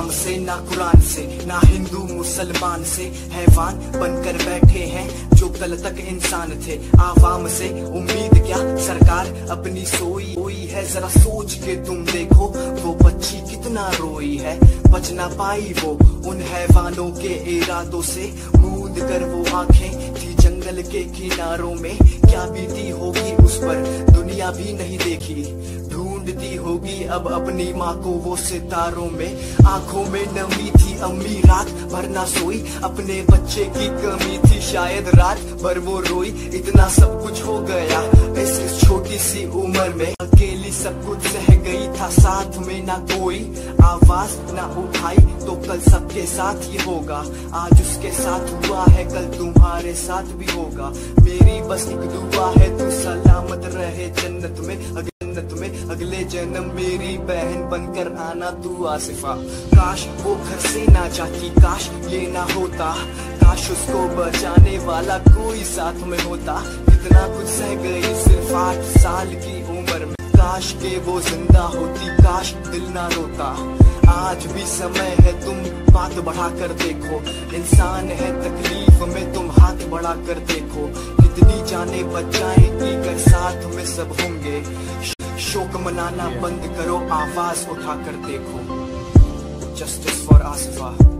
इस्लाम से, ना कुरान से, ना हिंदू मुसलमान से। हैवान बनकर बैठे हैं जो कल तक इंसान थे। आवाम से उम्मीद क्या, सरकार अपनी सोई है। जरा सोच के तुम देखो वो बच्ची कितना रोई है। बच ना पाई वो उन हैवानों के इरादों से। मूंद कर वो आंखें थी जंगल के किनारों में। क्या बीती होगी उस पर दुनिया भी नहीं देखी। ढूंढती होगी अब अपनी माँ को वो सितारों में। आंखों में नमी थी अम्मी रात भर ना सोई। अपने बच्चे की कमी थी शायद रात भर वो रोई। इतना सब कुछ हो गया इस छोटी सी उम्र में। अकेली सब कुछ सह गई था, साथ में ना कोई आवाज ना उठाई। तो कल सबके साथ ये होगा, आज उसके साथ हुआ है कल तुम्हारे साथ भी होगा। मेरी बस एक दुआ है तू सलामत रहे जन्नत में। अगले जन्म मेरी बहन बनकर आना तू आसिफा। काश वो घर से ना जाती, काश ये ना होता, काश उसको बचाने वाला कोई साथ में होता। कितना कुछ सह गई सिर्फ 8 साल की उम्र में। काश के वो जिंदा होती, काश दिल ना रोता। आज भी समय है तुम बात बढ़ा कर देखो। इंसान है तकलीफ में तुम हाथ बढ़ा कर देखो। कितनी जाने बच जाएंगी कर साथ में सब होंगे। शोक मनाना बंद करो, आवाज उठा कर देखो। Justice for Asifa.